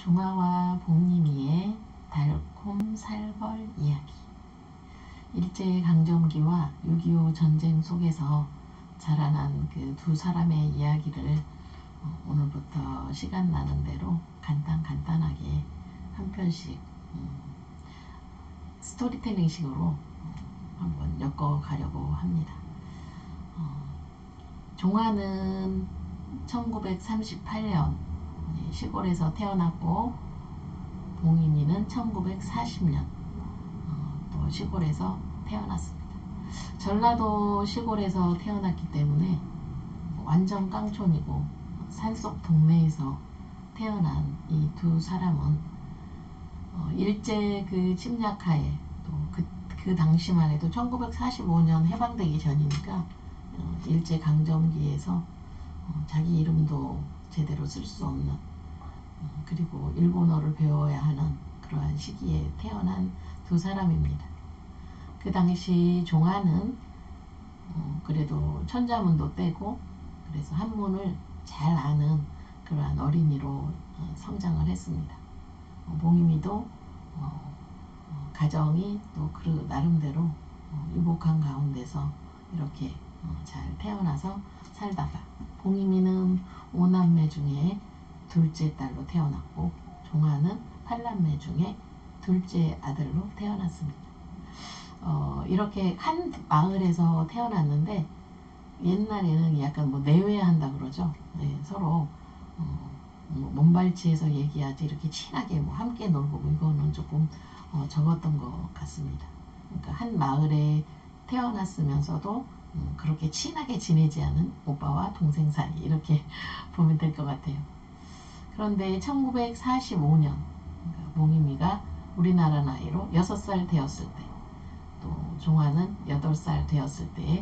종아와 복림이의 달콤 살벌 이야기. 일제강점기와 6.25 전쟁 속에서 자라난 그 두 사람의 이야기를 오늘부터 시간 나는 대로 간단하게 한 편씩 스토리텔링 식으로 한번 엮어가려고 합니다. 종아는 1938년 시골에서 태어났고, 봉임이는 1940년 또 시골에서 태어났습니다. 전라도 시골에서 태어났기 때문에 완전 깡촌이고 산속 동네에서 태어난 이 두 사람은 일제 그 침략하에 또 그 당시만 해도 1945년 해방되기 전이니까 일제 강점기에서 자기 이름도 제대로 쓸 수 없는, 그리고 일본어를 배워야 하는 그러한 시기에 태어난 두 사람입니다. 그 당시 종아는 그래도 천자문도 떼고 그래서 한문을 잘 아는 그러한 어린이로 성장을 했습니다. 봉임이도 가정이 또 그 나름대로 유복한 가운데서 이렇게 잘 태어나서 살다가, 봉임이는 5남매 중에 둘째 딸로 태어났고, 종아는 8남매 중에 둘째 아들로 태어났습니다. 이렇게 한 마을에서 태어났는데, 옛날에는 약간 뭐 내외한다 그러죠. 네, 서로 몸발치해서 얘기하지 이렇게 친하게 뭐 함께 놀고 뭐 이거는 조금 적었던 것 같습니다. 그러니까 한 마을에 태어났으면서도 그렇게 친하게 지내지 않은 오빠와 동생 사이, 이렇게 보면 될 것 같아요. 그런데 1945년 봉임이가 우리나라 나이로 6살 되었을 때, 또 종아는 8살 되었을 때에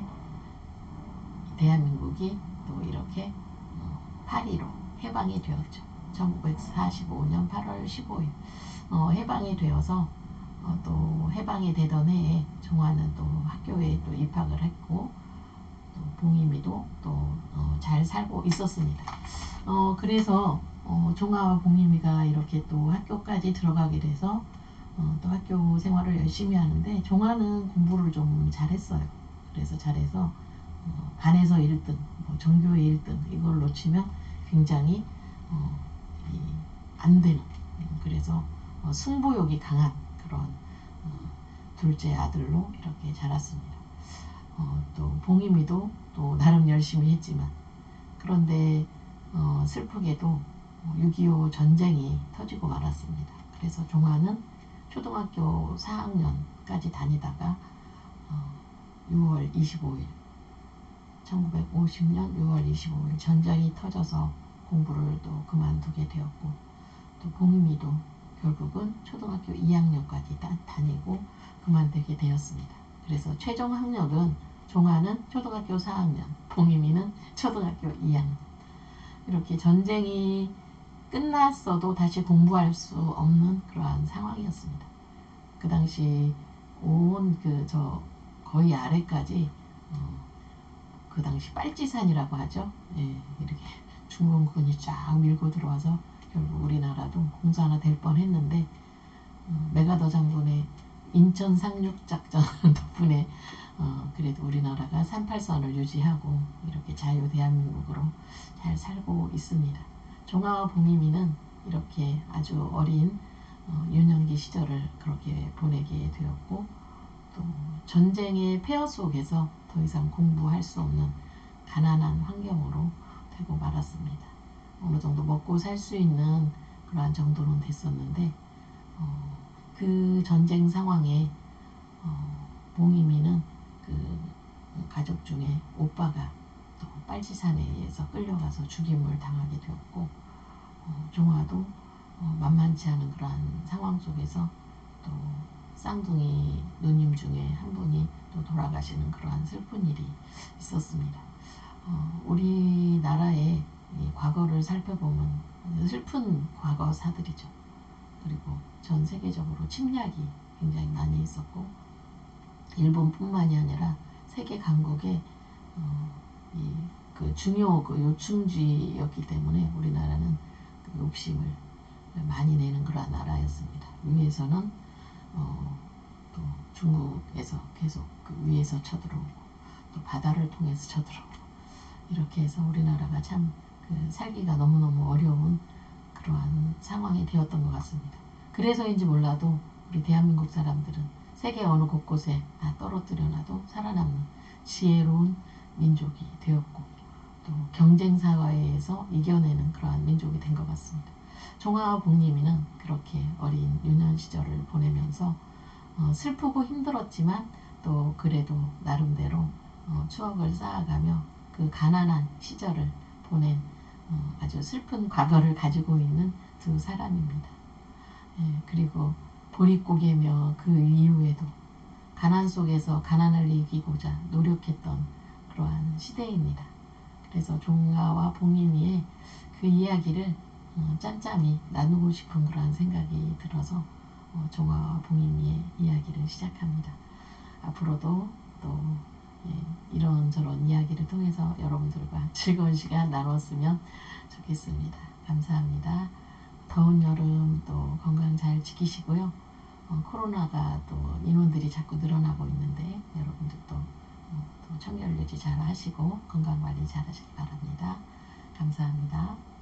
대한민국이 또 이렇게 파리로 해방이 되었죠. 1945년 8월 15일 해방이 되어서 또 해방이 되던 해에 종아는 또 학교에 또 입학을 했고, 또 봉임이도 또 잘 살고 있었습니다. 그래서 종아와 봉임이가 이렇게 또 학교까지 들어가게 돼서 또 학교 생활을 열심히 하는데, 종아는 공부를 좀 잘했어요. 그래서 잘해서 반에서 1등, 전교의 1등 이걸 놓치면 굉장히 안 되는, 그래서 승부욕이 강한 그런 둘째 아들로 이렇게 자랐습니다. 또 봉임이도 또 나름 열심히 했지만, 그런데 슬프게도 6.25 전쟁이 터지고 말았습니다. 그래서 종아는 초등학교 4학년까지 다니다가 6월 25일 1950년 6월 25일 전쟁이 터져서 공부를 또 그만두게 되었고, 또 봉임이도 결국은 초등학교 2학년까지 다니고 그만두게 되었습니다. 그래서 최종 학력은 종아는 초등학교 4학년, 봉임이는 초등학교 2학년. 이렇게 전쟁이 끝났어도 다시 공부할 수 없는 그러한 상황이었습니다. 그 당시 온 거의 아래까지 그 당시 빨치산이라고 하죠. 예, 이렇게 중공군이 쫙 밀고 들어와서 결국 우리나라도 공산화 될 뻔했는데, 메가더 장군의 인천 상륙작전 덕분에 그래도 우리나라가 38선을 유지하고 이렇게 자유 대한민국으로 잘 살고 있습니다. 종아와 봉임이는 이렇게 아주 어린 유년기 시절을 그렇게 보내게 되었고, 또 전쟁의 폐허 속에서 더 이상 공부할 수 없는 가난한 환경으로 되고 말았습니다. 어느 정도 먹고 살 수 있는 그러한 정도는 됐었는데, 그 전쟁 상황에 봉임이는 그 가족 중에 오빠가 또 빨치산에 의해서 끌려가서 죽임을 당하게 되었고, 종아도 만만치 않은 그러한 상황 속에서 또 쌍둥이 누님 중에 한 분이 또 돌아가시는 그러한 슬픈 일이 있었습니다. 우리나라의 이 과거를 살펴보면 슬픈 과거사들이죠. 그리고 전 세계적으로 침략이 굉장히 많이 있었고, 일본뿐만이 아니라 세계 강국의 그 중요 그 요충지였기 때문에 우리나라는 그 욕심을 많이 내는 그러한 나라였습니다. 위에서는 또 중국에서 계속 그 위에서 쳐들어오고 또 바다를 통해서 쳐들어오고 이렇게 해서 우리나라가 참 그 살기가 너무너무 어려운 그러한 상황이 되었던 것 같습니다. 그래서인지 몰라도 우리 대한민국 사람들은 세계 어느 곳곳에 다 떨어뜨려놔도 살아남는 지혜로운 민족이 되었고 또 경쟁사회에서 이겨내는 그러한 민족이 된 것 같습니다. 종아와 복림이는 그렇게 어린 유년 시절을 보내면서 슬프고 힘들었지만 또 그래도 나름대로 추억을 쌓아가며 그 가난한 시절을 보낸 아주 슬픈 과거를 가지고 있는 두 사람입니다. 그리고 보릿고개며 그 이후에도 가난 속에서 가난을 이기고자 노력했던 그러한 시대입니다. 그래서 종아와 복림이의 그 이야기를 짬짬이 나누고 싶은 그러한 생각이 들어서 종아와 복림이의 이야기를 시작합니다. 앞으로도 또 이런저런 이야기를 통해서 여러분들과 즐거운 시간 나눴으면 좋겠습니다. 감사합니다. 더운 여름 또 건강 잘 지키시고요. 코로나가 또 인원들이 자꾸 늘어나고 있는데 여러분들도 또 청결 유지 잘 하시고 건강 관리 잘 하시기 바랍니다. 감사합니다.